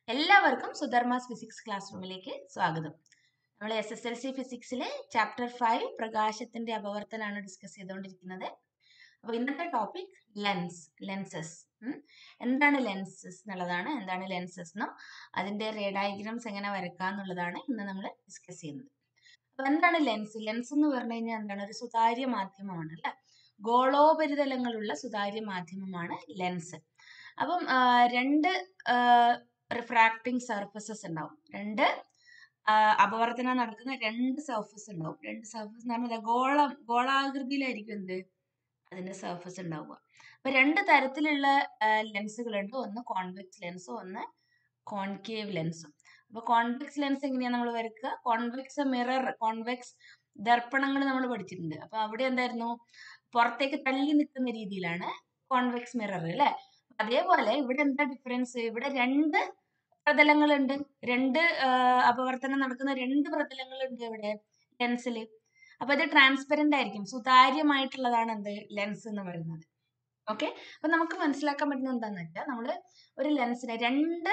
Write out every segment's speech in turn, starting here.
എല്ലാവർക്കും സുധർമാസ് physics class റൂമിലേക്ക് സ്വാഗതം. നമ്മൾ SSLC ഫിസിക്സിലെ ചാപ്റ്റർ 5 പ്രകാശത്തിന്റെ അപവർത്തനാണ് ഡിസ്കസ് ചെയ്തുകൊണ്ടിരിക്കുന്നത്. അപ്പോൾ ഇന്നത്തെ ടോപ്പിക് ലെൻസസ്. എന്താണ് ലെൻസസ് എന്നുള്ളതാണ്. എന്താണ് ലെൻസസ് എന്നും അതിന്റെ റേ ഡയഗ്രംസ് എങ്ങനെ വരയ്ക്കാം എന്നുള്ളതാണ് ഇന്ന് നമ്മൾ ഡിസ്കസ് ചെയ്യുന്നത്. അപ്പൊ എന്താണ് ലെൻസ്? ലെൻസ് എന്ന് പറഞ്ഞു കഴിഞ്ഞാൽ എന്താണ്? ഒരു സുതാര്യ മാധ്യമമാണ് അല്ലെ. ഗോളോപരിതലങ്ങളുള്ള സുതാര്യ മാധ്യമമാണ് ലെൻസ്. അപ്പം രണ്ട് റിഫ്രാക്ടിങ് സർഫസസ് ഉണ്ടാവും. രണ്ട് അപവർത്തനം നടക്കുന്ന രണ്ട് സർഫസ് ഉണ്ടാവും. രണ്ട് സർഫസ് എന്ന് പറഞ്ഞാൽ ഗോളാകൃതിയിലായിരിക്കും എന്ത് അതിന്റെ സർഫസ് ഉണ്ടാവുക. അപ്പൊ രണ്ട് തരത്തിലുള്ള ലെൻസുകളുണ്ട്. ഒന്ന് കോൺവെക്സ് ലെൻസും ഒന്ന് കോൺകേവ് ലെൻസും. അപ്പൊ കോൺവെക്സ് ലെൻസ് എങ്ങനെയാ നമ്മൾ വരയ്ക്കുക? കോൺവെക്സ് മിറർ, കോൺവെക്സ് ദർപ്പണങ്ങൾ നമ്മൾ പഠിച്ചിട്ടുണ്ട്. അപ്പൊ അവിടെ എന്തായിരുന്നു? പുറത്തേക്ക് തള്ളി നിൽക്കുന്ന രീതിയിലാണ് കോൺവെക്സ് മിറർ അല്ലെ. അതേപോലെ ഇവിടെ എന്താ ഡിഫറൻസ്? ഇവിടെ രണ്ട് പ്രതലങ്ങളുണ്ട്. രണ്ട് അപവർത്തനം നടക്കുന്ന രണ്ട് പ്രതലങ്ങളുണ്ട് ഇവിടെ ലെൻസിൽ. അപ്പൊ ഇത് ട്രാൻസ്പെറന്റ് ആയിരിക്കും, സുതാര്യമായിട്ടുള്ളതാണ് എന്ത് ലെൻസ് എന്ന് പറയുന്നത്. ഓക്കെ, അപ്പൊ നമുക്ക് മനസ്സിലാക്കാൻ പറ്റുന്നത് എന്താന്ന് വെച്ചാൽ നമ്മള് ഒരു ലെൻസിനെ രണ്ട്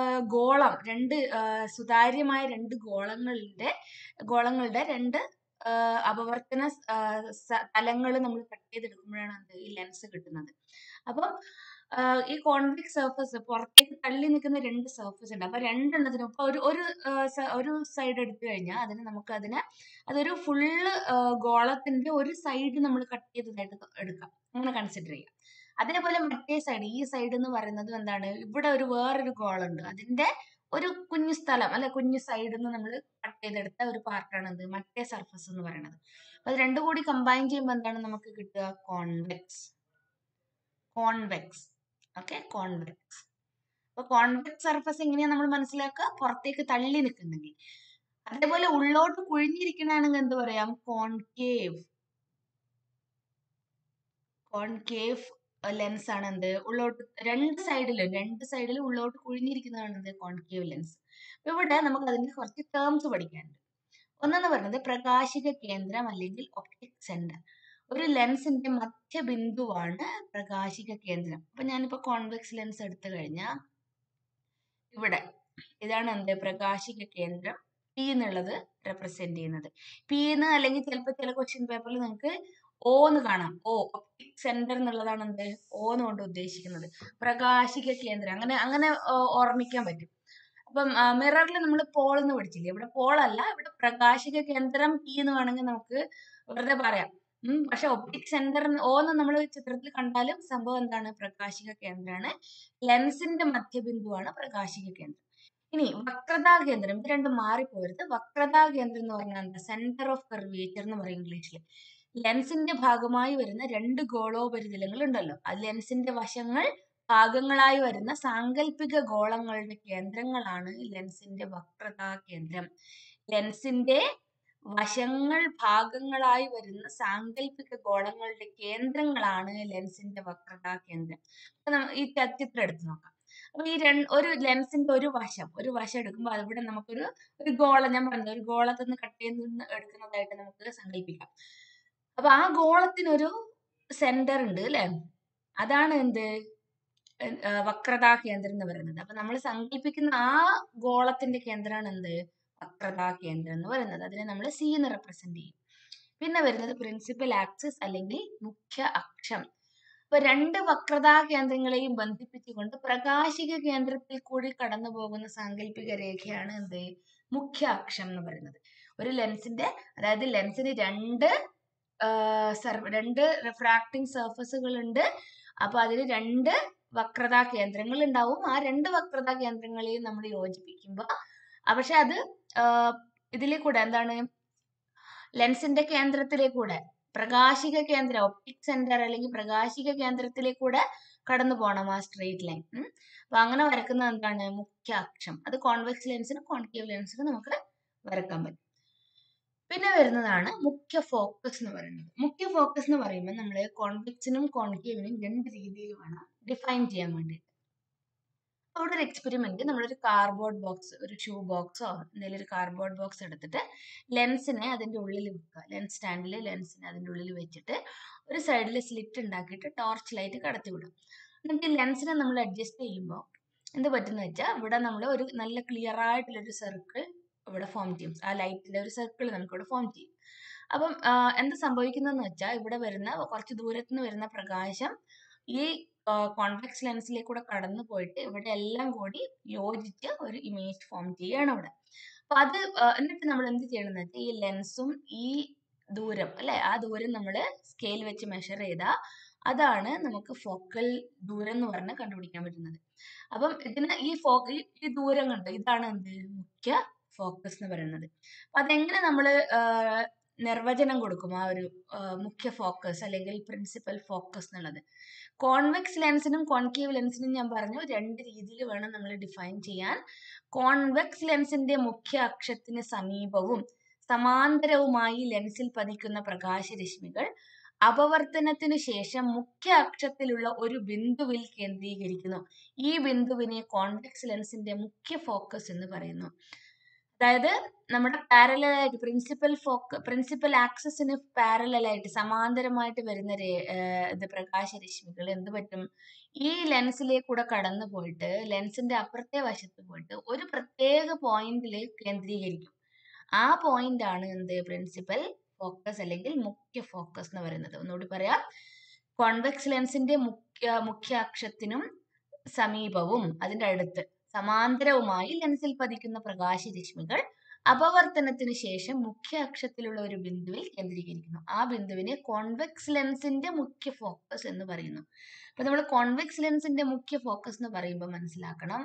സുതാര്യമായ രണ്ട് ഗോളങ്ങളുടെ രണ്ട് അപവർത്തന തലങ്ങൾ നമ്മൾ കട്ട് ചെയ്തെടുക്കുമ്പോഴാണ് ഈ ലെൻസ് കിട്ടുന്നത്. അപ്പം ഈ കോൺവെക്സ് സർഫസ്, പുറത്തേക്ക് തള്ളി നിൽക്കുന്ന രണ്ട് സർഫസ് ഉണ്ട്. അപ്പൊ രണ്ടെണ്ണത്തിനും ഇപ്പൊ ഒരു സൈഡ് എടുത്തു കഴിഞ്ഞാൽ അതൊരു ഫുള്ള് ഗോളത്തിന്റെ ഒരു സൈഡ് നമ്മൾ കട്ട് ചെയ്തതായിട്ട് എടുക്കാം, അങ്ങനെ കൺസിഡർ ചെയ്യാം. അതേപോലെ മറ്റേ സൈഡ്, ഈ സൈഡ് എന്ന് പറയുന്നത് എന്താണ്? ഇവിടെ വേറൊരു ഗോളുണ്ട്, അതിന്റെ ഒരു കുഞ്ഞു സ്ഥലം അല്ലെ, കുഞ്ഞു സൈഡിൽ നിന്ന് നമ്മൾ കട്ട് ചെയ്തെടുത്ത ഒരു പാർട്ടാണ് എന്ത് മറ്റേ സർഫസ് എന്ന് പറയുന്നത്. അത് രണ്ടും കൂടി കമ്പൈൻ ചെയ്യുമ്പോൾ എന്താണ് നമുക്ക് കിട്ടുക? കോൺവെക്സ്. Okay, convex. അപ്പൊ കോൺവെക്സ് സർഫസ് എങ്ങനെയാ നമ്മൾ മനസ്സിലാക്കുക? പുറത്തേക്ക് തള്ളി നിൽക്കുന്നെങ്കിൽ. അതേപോലെ ഉള്ളോട്ട് കുഴിഞ്ഞിരിക്കണമെങ്കിൽ എന്ത് പറയാം? കോൺകേവ് ലെൻസ് ആണ് എന്ത്? ഉള്ളോട്ട് രണ്ട് സൈഡിലും ഉള്ളോട്ട് കുഴിഞ്ഞിരിക്കുന്നതാണ് എന്ത്? Concave lens. അപ്പൊ ഇവിടെ നമുക്ക് അതിന്റെ കുറച്ച് ടേംസ് പഠിക്കാനുണ്ട്. ഒന്നെന്ന് പറയുന്നത് പ്രകാശിക കേന്ദ്രം അല്ലെങ്കിൽ ഒപ്റ്റിക് സെന്റർ. ഒരു ലെൻസിന്റെ മധ്യബിന്ദുവാണ് പ്രകാശിക കേന്ദ്രം. അപ്പൊ ഞാനിപ്പോ കോൺവെക്സ് ലെൻസ് എടുത്തു കഴിഞ്ഞാൽ ഇവിടെ ഇതാണ് എന്ത്? പ്രകാശിക കേന്ദ്രം പി എന്നുള്ളത് റെപ്രസെന്റ് ചെയ്യുന്നത്. പി എന്ന്, അല്ലെങ്കിൽ ചിലപ്പോൾ ചില ക്വസ്റ്റ്യൻ പേപ്പറിൽ നിങ്ങൾക്ക് O എന്ന് കാണാം. ഒപ്റ്റിക് സെന്റർ എന്നുള്ളതാണ് എന്ത്? O എന്നുകൊണ്ട് ഉദ്ദേശിക്കുന്നത് പ്രകാശിക കേന്ദ്രം. അങ്ങനെ ഓർമ്മിക്കാൻ പറ്റും. അപ്പം മിററിൽ നമ്മൾ പോൾ എന്ന് പഠിച്ചില്ലേ? ഇവിടെ പോൾ അല്ല, ഇവിടെ പ്രകാശിക കേന്ദ്രം പി എന്ന് വേണമെങ്കിൽ നമുക്ക് വെറുതെ പറയാം. പക്ഷെ ഒപ്റ്റിക് സെന്റർ O എന്ന് നമ്മൾ ചിത്രത്തിൽ കണ്ടാലും സംഭവം എന്താണ്? പ്രകാശിക കേന്ദ്രമാണ്. ലെൻസിന്റെ മധ്യബിന്ദുവാണ് പ്രകാശിക കേന്ദ്രം. ഇനി വക്രതാ കേന്ദ്രം, ഇത് രണ്ടും മാറിപ്പോരുത്. വക്രതാ കേന്ദ്രം എന്ന് പറഞ്ഞാൽ എന്താ? സെന്റർ ഓഫ് കർവേച്ചർ എന്ന് പറയും ഇംഗ്ലീഷിൽ. ലെൻസിന്റെ ഭാഗമായി വരുന്ന രണ്ട് ഗോളോപരിതലങ്ങൾ ഉണ്ടല്ലോ, അത് ലെൻസിന്റെ വശങ്ങൾ ഭാഗങ്ങളായി വരുന്ന സാങ്കല്പിക ഗോളങ്ങളുടെ കേന്ദ്രങ്ങളാണ് ലെൻസിന്റെ വക്രതാ കേന്ദ്രം. ലെൻസിന്റെ വശങ്ങൾ ഭാഗങ്ങളായി വരുന്ന സാങ്കല്പിക ഗോളങ്ങളുടെ കേന്ദ്രങ്ങളാണ് ലെൻസിന്റെ വക്രതാ കേന്ദ്രം. ഈ ചിത്രം എടുത്ത് നോക്കാം. അപ്പൊ ഒരു ലെൻസിന്റെ ഒരു വശം എടുക്കുമ്പോൾ അവിടെ നമുക്കൊരു ഗോളം, ഞാൻ പറഞ്ഞത് ഒരു ഗോളത്തിൽ നിന്ന് കട്ട് ചെയ്ത് എടുക്കുന്നതായിട്ട് നമുക്ക് സങ്കല്പിക്കാം. അപ്പൊ ആ ഗോളത്തിനൊരു സെന്റർ ഉണ്ട് അല്ലെ, അതാണ് എന്ത്? വക്രതാ കേന്ദ്രം എന്ന് പറയുന്നത്. അപ്പൊ നമ്മൾ സങ്കല്പിക്കുന്ന ആ ഗോളത്തിന്റെ കേന്ദ്രമാണ് എന്ത്? വക്രതാ കേന്ദ്രം എന്ന് പറയുന്നത്. അതിനെ നമ്മൾ സി എന്ന് റെപ്രസെന്റ് ചെയ്യും. പിന്നെ വരുന്നത് പ്രിൻസിപ്പൽ ആക്സിസ് അല്ലെങ്കിൽ മുഖ്യ അക്ഷം. അപ്പൊ രണ്ട് വക്രതാ കേന്ദ്രങ്ങളെയും ബന്ധിപ്പിച്ചുകൊണ്ട് പ്രകാശിക കേന്ദ്രത്തിൽ കൂടി കടന്നു പോകുന്ന സാങ്കല്പിക രേഖയാണ് എന്ത്? മുഖ്യ അക്ഷം എന്ന് പറയുന്നത്. ഒരു ലെൻസിന്റെ, അതായത് ലെൻസിന് രണ്ട് റിഫ്രാക്ടിങ് സർഫസുകൾ ഉണ്ട്. അപ്പൊ അതിൽ രണ്ട് വക്രതാ കേന്ദ്രങ്ങൾ ഉണ്ടാവും. ആ രണ്ട് വക്രതാ കേന്ദ്രങ്ങളെയും നമ്മൾ യോജിപ്പിക്കുമ്പോൾ, പക്ഷെ അത് ഇതിലെ കൂടെ എന്താണ്? ലെൻസിന്റെ കേന്ദ്രത്തിലേക്കൂടെ, പ്രകാശിക കേന്ദ്രം, ഒപ്റ്റിക് സെന്റർ അല്ലെങ്കിൽ പ്രകാശിക കേന്ദ്രത്തിലേക്കൂടെ കടന്നു പോകണം ആ സ്ട്രെയിറ്റ് ലൈൻ. അപ്പൊ അങ്ങനെ വരക്കുന്നത് എന്താണ്? മുഖ്യ അക്ഷം. അത് കോൺവെക്സ് ലെൻസിനും കോൺകേവ് ലെൻസിനും നമുക്ക് വരക്കാൻ പറ്റും. പിന്നെ വരുന്നതാണ് മുഖ്യ ഫോക്കസ് എന്ന് പറയുന്നത്. മുഖ്യ ഫോക്കസ് എന്ന് പറയുമ്പോൾ നമ്മൾ കോൺവെക്സിനും കോൺകേവിനും രണ്ട് രീതിയിലുമാണ് ഡിഫൈൻ ചെയ്യാൻ വേണ്ടി. അവിടെ ഒരു എക്സ്പെരിമെന്റ്, നമ്മളൊരു കാർഡ്ബോർഡ് ബോക്സ്, ഒരു ഷൂ ബോക്സോ എന്തെങ്കിലും ഒരു കാർഡ്ബോർഡ് ബോക്സ് എടുത്തിട്ട് ലെൻസിനെ അതിന്റെ ഉള്ളിൽ വെക്കുക. ലെൻസ് സ്റ്റാൻഡിൽ ലെൻസിനെ അതിന്റെ ഉള്ളിൽ വെച്ചിട്ട് ഒരു സൈഡിൽ സ്ലിറ്റ് ഉണ്ടാക്കിയിട്ട് ടോർച്ച് ലൈറ്റ് കടത്തി വിടും. എന്നിട്ട് ലെൻസിനെ നമ്മൾ അഡ്ജസ്റ്റ് ചെയ്യുമ്പോൾ എന്ത് പറ്റുന്ന വെച്ചാൽ ഇവിടെ നമ്മൾ ഒരു നല്ല ക്ലിയർ ആയിട്ടുള്ളൊരു സർക്കിൾ ഇവിടെ ഫോം ചെയ്യും. ആ ലൈറ്റിന്റെ ഒരു സർക്കിൾ നമുക്ക് ഇവിടെ ഫോം ചെയ്യും. അപ്പം എന്ത് സംഭവിക്കുന്നതെന്ന് വെച്ചാൽ ഇവിടെ വരുന്ന കുറച്ച് ദൂരത്ത് നിന്ന് വരുന്ന പ്രകാശം ഈ കോൺവെക്സ് ലെൻസിലേക്ക് കൂടെ കടന്നു പോയിട്ട് ഇവിടെ എല്ലാം കൂടി യോജിച്ച് ഒരു ഇമേജ് ഫോം ചെയ്യാണ് ഇവിടെ. അപ്പൊ അത് എന്നിട്ട് നമ്മൾ എന്ത് ചെയ്യണമെന്ന് വെച്ചാൽ ഈ ലെൻസും ഈ ദൂരം അല്ലെ, ആ ദൂരം നമ്മൾ സ്കെയിൽ വെച്ച് മെഷർ ചെയ്താൽ അതാണ് നമുക്ക് ഫോക്കൽ ദൂരം എന്ന് പറഞ്ഞ് കണ്ടുപിടിക്കാൻ പറ്റുന്നത്. അപ്പം ഇതിന് ഈ ദൂരം കണ്ട് ഇതാണ് എന്ത് മുഖ്യ ഫോക്കസ് എന്ന് പറയുന്നത്. അപ്പൊ അതെങ്ങനെ നമ്മള് നിർവചനം കൊടുക്കും ആ ഒരു മുഖ്യ ഫോക്കസ് അല്ലെങ്കിൽ പ്രിൻസിപ്പൽ ഫോക്കസ് എന്നുള്ളത്? കോൺവെക്സ് ലെൻസിനും കോൺകേവ് ലെൻസിനും ഞാൻ പറഞ്ഞു രണ്ട് രീതിയിൽ വേണം നമ്മൾ ഡിഫൈൻ ചെയ്യാൻ. കോൺവെക്സ് ലെൻസിന്റെ മുഖ്യ അക്ഷത്തിന് സമീപവും സമാന്തരവുമായി ലെൻസിൽ പതിക്കുന്ന പ്രകാശരശ്മികൾ അപവർത്തനത്തിനു ശേഷം മുഖ്യ അക്ഷത്തിലുള്ള ഒരു ബിന്ദുവിൽ കേന്ദ്രീകരിക്കുന്നു. ഈ ബിന്ദുവിനെ കോൺവെക്സ് ലെൻസിന്റെ മുഖ്യ ഫോക്കസ് എന്ന് പറയുന്നു. അതായത് നമ്മുടെ പാരലായിട്ട് പ്രിൻസിപ്പൽ ആക്സസിന് പാരലായിട്ട് സമാന്തരമായിട്ട് വരുന്ന പ്രകാശരശ്മികൾ എന്ത് പറ്റും, ഈ ലെൻസിലേക്ക് കൂടെ കടന്നു പോയിട്ട് ലെൻസിന്റെ അപ്പുറത്തെ വശത്ത് പോയിട്ട് ഒരു പ്രത്യേക പോയിന്റിൽ കേന്ദ്രീകരിക്കും. ആ പോയിന്റ് ആണ് എന്ത് പ്രിൻസിപ്പൽ ഫോക്കസ് അല്ലെങ്കിൽ മുഖ്യ ഫോക്കസ് എന്ന് പറയുന്നത്. ഒന്നുകൂടി പറയാം, കോൺവെക്സ് ലെൻസിന്റെ മുഖ്യ അക്ഷത്തിനും സമീപവും അതിന്റെ അടുത്ത് സമാന്തരവുമായി ലെൻസിൽ പതിക്കുന്ന പ്രകാശരശ്മികൾ അപവർത്തനത്തിന് ശേഷം മുഖ്യ അക്ഷത്തിലുള്ള ഒരു ബിന്ദുവിൽ കേന്ദ്രീകരിക്കുന്നു. ആ ബിന്ദുവിനെ കോൺവെക്സ് ലെൻസിന്റെ മുഖ്യ ഫോക്കസ് എന്ന് പറയുന്നു. അപ്പൊ നമ്മൾ കോൺവെക്സ് ലെൻസിന്റെ മുഖ്യ ഫോക്കസ് എന്ന് പറയുമ്പോൾ മനസ്സിലാക്കണം,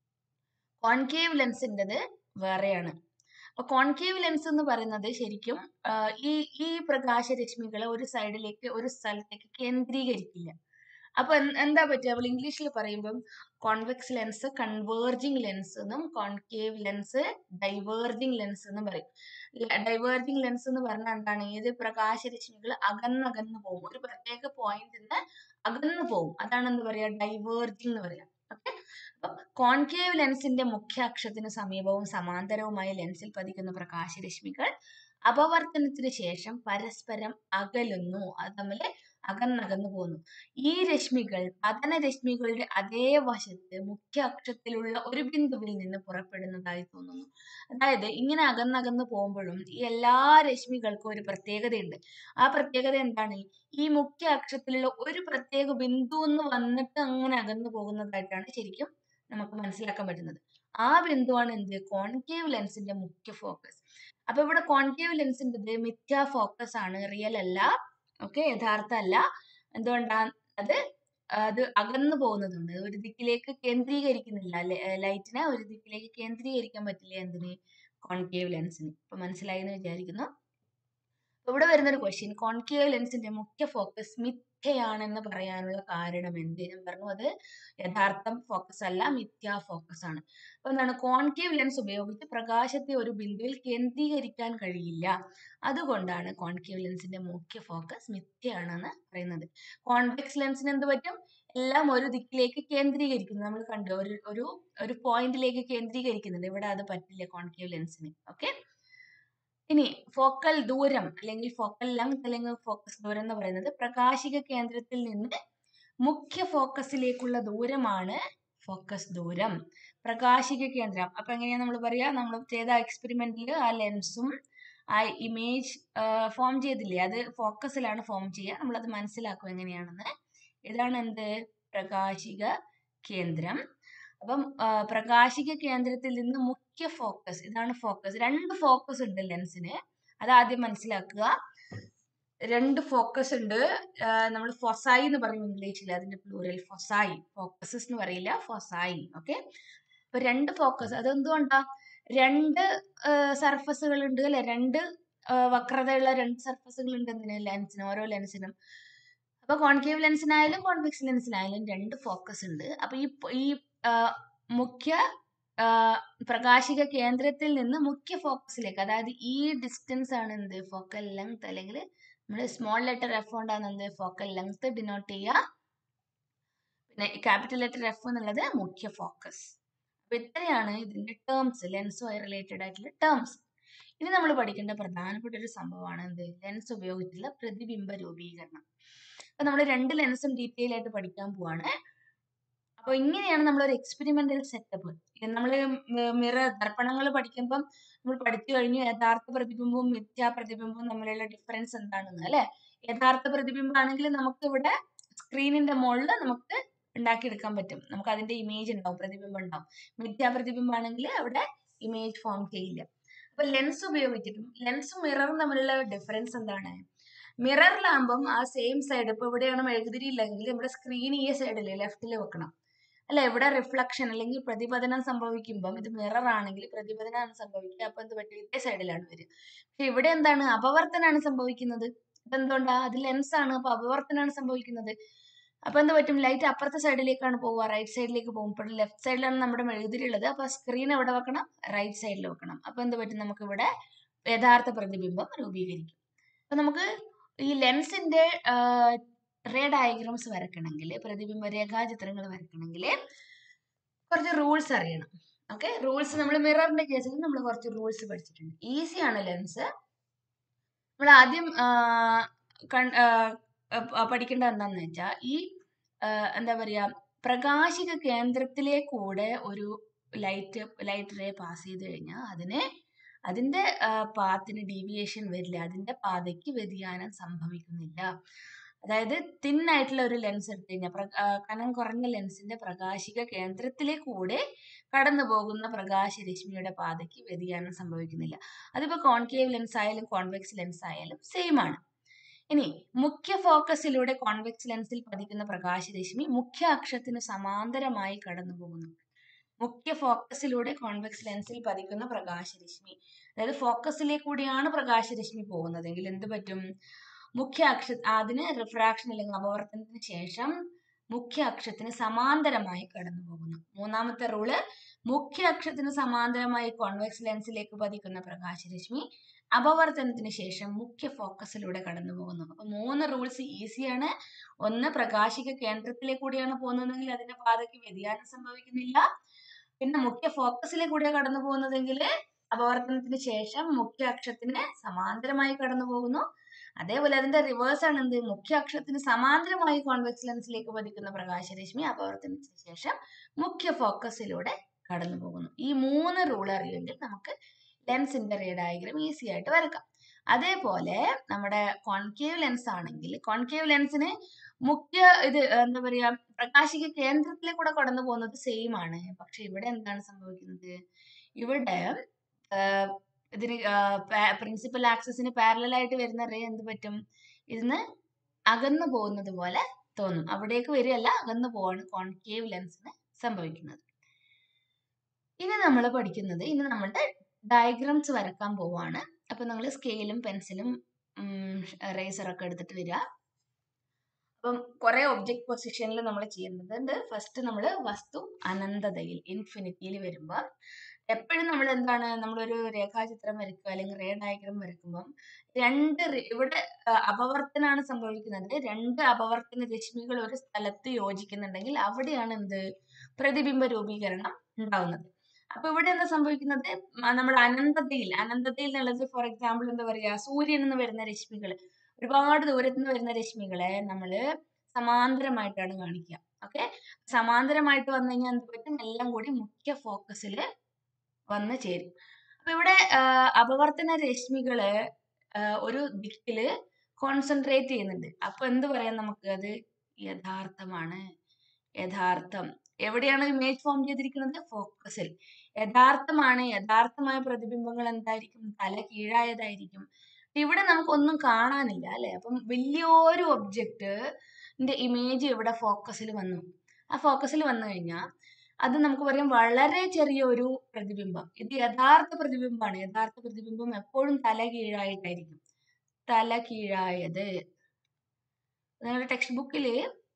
കോൺകേവ് ലെൻസിൻ്റെത് വേറെയാണ്. അപ്പൊ കോൺകേവ് ലെൻസ് എന്ന് പറയുന്നത് ശരിക്കും ഈ പ്രകാശരശ്മികളെ ഒരു സൈഡിലേക്ക് ഒരു സ്ഥലത്തേക്ക് കേന്ദ്രീകരിക്കില്ല. അപ്പൊ എന്താ പറ്റുക, നമ്മൾ ഇംഗ്ലീഷിൽ പറയുമ്പം കോൺവെക്സ് ലെൻസ് കൺവേർജിങ് ലെൻസ് എന്നും കോൺകേവ് ലെൻസ് ഡൈവേർജിങ് ലെൻസ് എന്നും പറയും. ഡൈവേർജിങ് ലെൻസ് എന്ന് പറഞ്ഞാൽ എന്താണ്, ഇത് പ്രകാശരശ്മികൾ അകന്നകന്ന് പോകും, ഒരു പ്രത്യേക പോയിന്റിൽ നിന്ന് അകന്നു പോകും, അതാണ് എന്ത് പറയാ ഡൈവേർജിങ് എന്ന് പറയാം. ഓക്കെ, അപ്പൊ കോൺകേവ് ലെൻസിന്റെ മുഖ്യ അക്ഷത്തിന് സമീപവും സമാന്തരവുമായി ലെൻസിൽ പതിക്കുന്ന പ്രകാശരശ്മികൾ അപവർത്തനത്തിന് ശേഷം പരസ്പരം അകലുന്നു, അത് തമ്മിൽ അകന്നകന്നു പോകുന്നു. ഈ രശ്മികൾ പതനരശ്മികളുടെ അതേ വശത്ത് മുഖ്യ അക്ഷത്തിലുള്ള ഒരു ബിന്ദുവിൽ നിന്ന് പുറപ്പെടുന്നതായി തോന്നുന്നു. അതായത് ഇങ്ങനെ അകന്നകന്നു പോകുമ്പോഴും ഈ എല്ലാ രശ്മികൾക്കും ഒരു പ്രത്യേകതയുണ്ട്. ആ പ്രത്യേകത എന്താണ്, ഈ മുഖ്യ അക്ഷത്തിലുള്ള ഒരു പ്രത്യേക ബിന്ദു എന്ന് വന്നിട്ട് അങ്ങനെ അകന്നു പോകുന്നതായിട്ടാണ് ശരിക്കും നമുക്ക് മനസ്സിലാക്കാൻ പറ്റുന്നത്. ആ ബിന്ദുവാണ് എന്ത് കോൺകേവ് ലെൻസിന്റെ മുഖ്യ ഫോക്കസ്. അപ്പൊ ഇവിടെ കോൺകേവ് ലെൻസിന്റെ മിഥ്യാ ഫോക്കസ് ആണ്, റിയൽ അല്ല. ഓക്കെ, യഥാർത്ഥ അല്ല. എന്തുകൊണ്ടാ, അത് അകന്നു പോകുന്നതുണ്ട്, ഒരു ദിക്കിലേക്ക് കേന്ദ്രീകരിക്കുന്നില്ല. ലൈറ്റിനെ ഒരു ദിക്കിലേക്ക് കേന്ദ്രീകരിക്കാൻ പറ്റില്ല എന്തിന്, കോൺകേവ് ലെൻസിന്. ഇപ്പൊ മനസ്സിലായി എന്ന് വിചാരിക്കുന്നു. ഇവിടെ വരുന്നൊരു ക്വസ്റ്റ്യൻ, കോൺകേവ് ലെൻസിന്റെ മുഖ്യ ഫോക്കസ് മിഥ്യയാണെന്ന് പറയാനുള്ള കാരണം എന്ത്? ഞാൻ പറഞ്ഞു അത് യഥാർത്ഥം ഫോക്കസ് അല്ല, മിഥ്യാ ഫോക്കസ് ആണ്. അപ്പൊ എന്താണ്, കോൺകേവ് ലെൻസ് ഉപയോഗിച്ച് പ്രകാശത്തെ ഒരു ബിന്ദുവിൽ കേന്ദ്രീകരിക്കാൻ കഴിയില്ല, അതുകൊണ്ടാണ് കോൺകേവ് ലെൻസിന്റെ മുഖ്യ ഫോക്കസ് മിഥ്യയാണെന്ന് പറയുന്നത്. കോൺവെക്സ് ലെൻസിന് എന്ത് പറ്റും, എല്ലാം ഒരു ദിക്കിലേക്ക് കേന്ദ്രീകരിക്കുന്നു, നമ്മൾ കണ്ടു, ഒരു പോയിന്റിലേക്ക് കേന്ദ്രീകരിക്കുന്നുണ്ട്. ഇവിടെ അത് പറ്റില്ല കോൺകേവ് ലെൻസിന്. ഓക്കെ, ഇനി ഫോക്കൽ ദൂരം അല്ലെങ്കിൽ ഫോക്കൽ ലെങ്ത് അല്ലെങ്കിൽ ഫോക്കസ് ദൂരം എന്ന് പറയുന്നത് പ്രകാശിക കേന്ദ്രത്തിൽ നിന്ന് മുഖ്യ ഫോക്കസിലേക്കുള്ള ദൂരമാണ് ഫോക്കസ് ദൂരം. പ്രകാശിക കേന്ദ്രം, അപ്പൊ എങ്ങനെയാ നമ്മൾ പറയാ, നമ്മൾ ചെയ്ത എക്സ്പെരിമെന്റിൽ ആ ലെൻസും ആ ഇമേജ് ഫോം ചെയ്തില്ലേ, അത് ഫോക്കസിലാണ് ഫോം ചെയ്യുക. നമ്മളത് മനസ്സിലാക്കും എങ്ങനെയാണെന്ന്. ഇതാണ് എന്ത് പ്രകാശിക കേന്ദ്രം. അപ്പം പ്രകാശിക കേന്ദ്രത്തിൽ നിന്ന് മുഖ്യ ഫോക്കസ്, ഇതാണ് ഫോക്കസ്. രണ്ട് ഫോക്കസ് ഉണ്ട് ലെൻസിന്, അത് ആദ്യം മനസ്സിലാക്കുക. രണ്ട് ഫോക്കസ് ഉണ്ട്, നമ്മൾ ഫൊസായി എന്ന് പറയും ഇംഗ്ലീഷിൽ, അതിന്റെ പ്ലൂറൽ ഫൊസായി, ഫോക്കസസ് എന്ന് പറയില്ല, ഫൊസായി. ഓക്കെ, അപ്പൊ രണ്ട് ഫോക്കസ്, അതെന്തുകൊണ്ടാ, രണ്ട് സർഫസുകൾ ഉണ്ട് അല്ലെ, രണ്ട് വക്രതയുള്ള രണ്ട് സർഫസുകൾ ഉണ്ട് എന്തിന്, ലെൻസിന്, ഓരോ ലെൻസിനും. അപ്പൊ കോൺകേവ് ലെൻസിനായാലും കോൺവെക്സ് ലെൻസിനായാലും രണ്ട് ഫോക്കസ് ഉണ്ട്. അപ്പൊ ഈ മുഖ്യ പ്രകാശിക കേന്ദ്രത്തിൽ നിന്ന് മുഖ്യ ഫോക്കസിലേക്ക്, അതായത് ഈ ഡിസ്റ്റൻസ് ആണ് എന്ത് ഫോക്കൽ ലെങ്ത്, അല്ലെങ്കിൽ നമ്മൾ സ്മോൾ ലെറ്റർ എഫ് കൊണ്ടാണ് എന്ത് ഫോക്കൽ ലെങ്ത് ഡിനോട്ട് ചെയ്യുക, പിന്നെ ക്യാപിറ്റൽ ലെറ്റർ എഫ് എന്നുള്ളത് മുഖ്യ ഫോക്കസ്. അപ്പൊ ഇത്രയാണ് ഇതിന്റെ ടേംസ്, ലെൻസുമായി റിലേറ്റഡ് ആയിട്ടുള്ള ടേംസ്. ഇനി നമ്മൾ പഠിക്കേണ്ട പ്രധാനപ്പെട്ട ഒരു സംഭവമാണ് എന്ത്, ലെൻസ് ഉപയോഗിച്ചുള്ള പ്രതിബിംബ രൂപീകരണം. അപ്പൊ നമ്മൾ രണ്ട് ലെൻസും ഡീറ്റെയിൽ ആയിട്ട് പഠിക്കാൻ പോവാണ്. അപ്പൊ ഇങ്ങനെയാണ് നമ്മളൊരു എക്സ്പെരിമെന്റൽ സെറ്റപ്പ്. നമ്മൾ മിറർ ദർപ്പണങ്ങൾ പഠിക്കുമ്പം നമ്മൾ പഠിച്ചു കഴിഞ്ഞു യഥാർത്ഥ പ്രതിബിംബവും മിഥ്യാ പ്രതിബിംബവും തമ്മിലുള്ള ഡിഫറൻസ് എന്താണെന്ന് അല്ലെ. യഥാർത്ഥ പ്രതിബിംബം ആണെങ്കിൽ നമുക്ക് ഇവിടെ സ്ക്രീനിന്റെ മുകളിൽ നമുക്ക് ഉണ്ടാക്കിയെടുക്കാൻ പറ്റും. നമുക്ക് അതിന്റെ ഇമേജ് ഉണ്ടാവും, പ്രതിബിംബം ഉണ്ടാവും. മിഥ്യാ പ്രതിബിംബം ആണെങ്കിൽ അവിടെ ഇമേജ് ഫോം ചെയ്യില്ല. അപ്പൊ ലെൻസ് ഉപയോഗിച്ചിട്ടും ലെൻസും മിററും തമ്മിലുള്ള ഡിഫറൻസ് എന്താണ്? മിററിലാകുമ്പം ആ സെയിം സൈഡ്, ഇപ്പൊ ഇവിടെയാണ് മെഴുകുതിരി ഇല്ലെങ്കിൽ നമ്മുടെ സ്ക്രീൻ ഈ സൈഡില് ലെഫ്റ്റിൽ വെക്കണം അല്ല. ഇവിടെ റിഫ്ലക്ഷൻ അല്ലെങ്കിൽ പ്രതിപതനം സംഭവിക്കുമ്പം ഇത് മിറർ ആണെങ്കിൽ പ്രതിപതനമാണ് സംഭവിക്കുക. അപ്പൊ എന്ത് പറ്റും? ഇതേ സൈഡിലാണ് വരിക. പക്ഷെ ഇവിടെ എന്താണ്? അപവർത്തനാണ് സംഭവിക്കുന്നത്. ഇതെന്തുകൊണ്ടാ? അത് ലെൻസ് ആണ്, അപ്പൊ അപവർത്തനാണ് സംഭവിക്കുന്നത്. അപ്പൊ എന്ത് പറ്റും? ലൈറ്റ് അപ്പുറത്തെ സൈഡിലേക്കാണ് പോവുക, റൈറ്റ് സൈഡിലേക്ക് പോകും. ഇപ്പോൾ ലെഫ്റ്റ് സൈഡിലാണ് നമ്മുടെ മെഴുകുതിരി ഉള്ളത്, അപ്പൊ സ്ക്രീൻ എവിടെ വെക്കണം? റൈറ്റ് സൈഡിൽ വെക്കണം. അപ്പൊ എന്ത് പറ്റും? നമുക്ക് ഇവിടെ യഥാർത്ഥ പ്രതിബിംബം രൂപീകരിക്കും. അപ്പൊ നമുക്ക് ഈ ലെൻസിന്റെ റേ ഡയഗ്രാംസ് വരക്കണമെങ്കിൽ, പ്രതിബിംബ രേഖാചിത്രങ്ങൾ വരക്കണമെങ്കിൽ കുറച്ച് റൂൾസ് അറിയണം. ഓക്കെ, റൂൾസ് നമ്മൾ മിററിന്റെ കേസിൽ നമ്മൾ കുറച്ച് റൂൾസ് പഠിച്ചിട്ടുണ്ട്. ഈസിയാണ് ലെൻസ്. നമ്മൾ ആദ്യം പഠിക്കേണ്ടത് എന്താണെന്ന് വെച്ചാൽ ഈ എന്താ പറയാ, പ്രകാശിക കേന്ദ്രത്തിലേക്കൂടെ ഒരു ലൈറ്റ് റേ പാസ് ചെയ്ത് കഴിഞ്ഞാൽ അതിന്റെ പാത്തിന് ഡീവിയേഷൻ വരില്ല, അതിന്റെ പാതയ്ക്ക് വ്യതിയാനം സംഭവിക്കുന്നില്ല. അതായത് തിൻ ആയിട്ടുള്ള ഒരു ലെൻസ് എടുത്തു കഴിഞ്ഞാൽ, കനം കുറഞ്ഞ ലെൻസിന്റെ പ്രകാശിക കേന്ദ്രത്തിലേക്കൂടെ കടന്നു പോകുന്ന പ്രകാശരശ്മിയുടെ പാതയ്ക്ക് വ്യതിയാനം സംഭവിക്കുന്നില്ല. അതിപ്പോ കോൺകേവ് ലെൻസ് ആയാലും കോൺവെക്സ് ലെൻസ് ആയാലും സെയിം ആണ്. ഇനി മുഖ്യ ഫോക്കസിലൂടെ കോൺവെക്സ് ലെൻസിൽ പതിക്കുന്ന പ്രകാശരശ്മി മുഖ്യ അക്ഷത്തിന് സമാന്തരമായി കടന്നു പോകുന്നു. മുഖ്യ ഫോക്കസിലൂടെ കോൺവെക്സ് ലെൻസിൽ പതിക്കുന്ന പ്രകാശരശ്മി, അതായത് ഫോക്കസിലേക്കൂടിയാണ് പ്രകാശരശ്മി പോകുന്നതെങ്കിൽ എന്ത് പറ്റും? മുഖ്യ അതിന് റിഫ്രാക്ഷൻ അല്ലെങ്കിൽ അപവർത്തനത്തിന് ശേഷം മുഖ്യ അക്ഷത്തിന് സമാന്തരമായി കടന്നു പോകുന്നു. മൂന്നാമത്തെ റൂള്, മുഖ്യ അക്ഷത്തിന് സമാന്തരമായി കോൺവെക്സ് ലെൻസിലേക്ക് പതിക്കുന്ന പ്രകാശരശ്മി അപവർത്തനത്തിന് ശേഷം മുഖ്യ ഫോക്കസിലൂടെ കടന്നു പോകുന്നു. അപ്പൊ 3 റൂൾസ് ഈസിയാണ്. ഒന്ന്, പ്രകാശിക കേന്ദ്രത്തിലേക്കൂടിയാണ് പോകുന്നതെങ്കിൽ അതിന്റെ പാതയ്ക്ക് വ്യതിയാനം സംഭവിക്കുന്നില്ല. പിന്നെ മുഖ്യ ഫോക്കസിലേക്കൂടെ കടന്നു പോകുന്നതെങ്കിൽ അപവർത്തനത്തിന് ശേഷം മുഖ്യ അക്ഷത്തിന് സമാന്തരമായി കടന്നു പോകുന്നു. അതേപോലെ അതിന്റെ റിവേഴ്സ് ആണ് എന്ത്? മുഖ്യ അക്ഷത്തിന് സമാന്തരമായി കോൺവെക്സ് ലെൻസിലേക്ക് പതിക്കുന്ന പ്രകാശരശ്മി അപവർത്തനത്തിന് ശേഷം മുഖ്യ ഫോക്കസിലൂടെ കടന്നു പോകുന്നു. ഈ 3 റൂൾ അറിയുമെങ്കിൽ നമുക്ക് ലെൻസിന്റെ റേ ഡയഗ്രാം ഈസി ആയിട്ട് വരക്കാം. അതേപോലെ നമ്മുടെ കോൺകേവ് ലെൻസ് ആണെങ്കിൽ കോൺകേവ് ലെൻസിന് മുഖ്യ എന്താ പറയാ, പ്രകാശിക കേന്ദ്രത്തിലേക്കൂടെ കടന്നു പോകുന്നത് സെയിം ആണ്. പക്ഷെ ഇവിടെ എന്താണ് സംഭവിക്കുന്നത്? ഇവിടെ ഇതിന് പ്രിൻസിപ്പൽ ആക്സിസിന് പാരലൽ ആയിട്ട് വരുന്ന റേ എന്ത് പറ്റും? ഇതിന് അകന്നു പോകുന്നത് പോലെ തോന്നും. അവിടേക്ക് വരികയല്ല, അകന്നു പോവാണ് കോൺകേവ് ലെൻസിന് സംഭവിക്കുന്നത്. ഇനി നമ്മൾ പഠിക്കുന്നത്, ഇനി നമ്മളുടെ ഡയഗ്രാംസ് വരക്കാൻ പോവാണ്. അപ്പൊ നിങ്ങൾ സ്കെയിലും പെൻസിലും റേസറൊക്കെ എടുത്തിട്ട് വരിക. അപ്പം കുറെ ഒബ്ജക്ട് പൊസിഷനിൽ നമ്മൾ ചെയ്യുന്നുണ്ട്. ഫസ്റ്റ് നമ്മൾ വസ്തു അനന്തതയിൽ, ഇൻഫിനിറ്റിയിൽ വരുമ്പോൾ എപ്പോഴും നമ്മൾ എന്താണ്, നമ്മളൊരു രേഖാചിത്രം വരയ്ക്കുക അല്ലെങ്കിൽ റേ ഡയഗ്രാം വരയ്ക്കുമ്പം ഇവിടെ അപവർത്തനാണ് സംഭവിക്കുന്നത്. 2 അപവർത്തന രശ്മികൾ ഒരു സ്ഥലത്ത് യോജിക്കുന്നുണ്ടെങ്കിൽ അവിടെയാണ് എന്ത്? പ്രതിബിംബ രൂപീകരണം ഉണ്ടാവുന്നത്. അപ്പൊ ഇവിടെ എന്താ സംഭവിക്കുന്നത്? നമ്മൾ അനന്തതയിൽ എന്നുള്ളത് ഫോർ എക്സാമ്പിൾ എന്താ പറയാ, സൂര്യനിൽ നിന്ന് വരുന്ന രശ്മികൾ, ഒരുപാട് ദൂരത്ത് നിന്ന് വരുന്ന രശ്മികളെ നമ്മള് സമാന്തരമായിട്ടാണ് കാണിക്കുക. ഓക്കെ, സമാന്തരമായിട്ട് വന്നു കഴിഞ്ഞാൽ എന്ത് പറ്റും? എല്ലാം കൂടി മുഖ്യ ഫോക്കസിൽ വന്ന് ചേരും. അപ്പൊ ഇവിടെ അപവർത്തന രശ്മികള് ഒരു ദിക്കില് കോൺസെൻട്രേറ്റ് ചെയ്യുന്നുണ്ട്. അപ്പൊ എന്ത് പറയാം നമുക്ക്? അത് യഥാർത്ഥമാണ്. യഥാർത്ഥം എവിടെയാണ് ഇമേജ് ഫോം ചെയ്തിരിക്കുന്നത്? ഫോക്കസിൽ. യഥാർത്ഥമാണ്. യഥാർത്ഥമായ പ്രതിബിംബങ്ങൾ എന്തായിരിക്കും? തല കീഴായതായിരിക്കും. ഇവിടെ നമുക്കൊന്നും കാണാനില്ല അല്ലെ. അപ്പം വലിയൊരു ഒബ്ജക്റ്റിന്റെ ഇമേജ് ഇവിടെ ഫോക്കസിൽ വന്നു. ആ ഫോക്കസിൽ വന്നു കഴിഞ്ഞാൽ അത് നമുക്ക് പറയാം വളരെ ചെറിയൊരു പ്രതിബിംബം. ഇത് യഥാർത്ഥ പ്രതിബിംബമാണ്. യഥാർത്ഥ പ്രതിബിംബം എപ്പോഴും തല കീഴായിട്ടായിരിക്കും. തല കീഴായത്. നിങ്ങളുടെ ടെക്സ്റ്റ് ബുക്കിൽ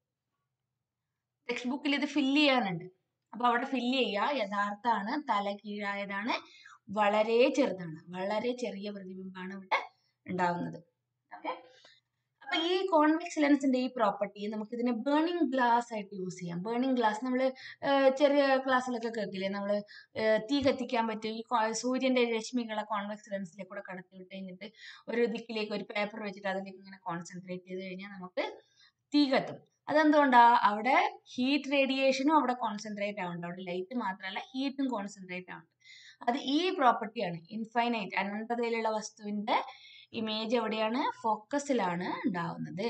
ഇത് ഫില്ല് ചെയ്യാനുണ്ട്. അപ്പൊ അവിടെ ഫില്ല് ചെയ്യുക. യഥാർത്ഥാണ്, തല കീഴായതാണ്, വളരെ ചെറുതാണ്, വളരെ ചെറിയ പ്രതിബിംബമാണ് ഇവിടെ ഉണ്ടാവുന്നത്. ഓക്കെ, അപ്പൊ ഈ കോൺവെക്സ് ലെൻസിന്റെ ഈ പ്രോപ്പർട്ടി നമുക്ക് ഇതിനെ ബേണിംഗ് ഗ്ലാസ് ആയിട്ട് യൂസ് ചെയ്യാം. ബേണിംഗ് ഗ്ലാസ് നമ്മൾ ചെറിയ ക്ലാസ്സിലൊക്കെ കേൾക്കില്ലേ, നമ്മൾ തീ കത്തിക്കാൻ പറ്റും. ഈ സൂര്യന്റെ രശ്മികളെ കോൺവെക്സ് ലെൻസിലേക്ക് കൂടെ കടത്തി വിട്ട് കഴിഞ്ഞിട്ട് ഒരു ദിക്കിലേക്ക് ഒരു പേപ്പർ വെച്ചിട്ട് അതിലേക്ക് ഇങ്ങനെ കോൺസെൻട്രേറ്റ് ചെയ്ത് കഴിഞ്ഞാൽ നമുക്ക് തീ കത്തും. അതെന്തുകൊണ്ടാ? അവിടെ ഹീറ്റ് റേഡിയേഷനും അവിടെ കോൺസെൻട്രേറ്റ് ആവുന്നുണ്ട്. അവിടെ ലൈറ്റ് മാത്രമല്ല ഹീറ്റും കോൺസെൻട്രേറ്റ് ആവുന്നുണ്ട്. അത് ഈ പ്രോപ്പർട്ടിയാണ് ഇൻഫൈനൈറ്റ് അനന്തതയിലുള്ള വസ്തുവിന്റെ ഇമേജ് എവിടെയാണ്? ഫോക്കസിലാണ് ഉണ്ടാവുന്നത്.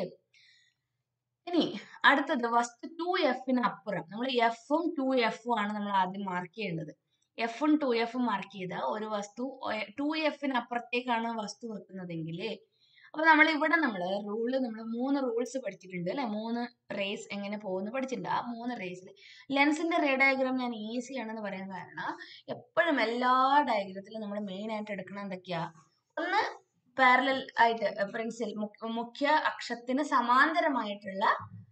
ഇനി അടുത്തത് വസ്തു 2Fന് അപ്പുറം. നമ്മൾ എഫും 2Fും ആണ് നമ്മൾ ആദ്യം മാർക്ക് ചെയ്യേണ്ടത്. എഫും 2Fും മാർക്ക് ചെയ്ത ഒരു വസ്തു 2Fന് അപ്പുറത്തേക്കാണ് വസ്തു വെക്കുന്നതെങ്കിൽ, അപ്പൊ നമ്മൾ ഇവിടെ നമ്മൾ 3 റൂൾസ് പഠിച്ചിട്ടുണ്ട് അല്ലെ? 3 റേസ് എങ്ങനെ പോകുന്നു പഠിച്ചിട്ടുണ്ട്. ആ 3 റേസിൽ ലെൻസിന്റെ റേ ഡയഗ്രാം ഞാൻ ഈസി ആണെന്ന് പറയാൻ കാരണം, എപ്പോഴും എല്ലാ ഡയഗ്രത്തിലും നമ്മൾ മെയിൻ ആയിട്ട് എടുക്കണം എന്തൊക്കെയാ? ഒന്ന് പാരലൽ ആയിട്ട് പെൻസിൽ മുഖ്യ അക്ഷത്തിന് സമാന്തരമായിട്ടുള്ള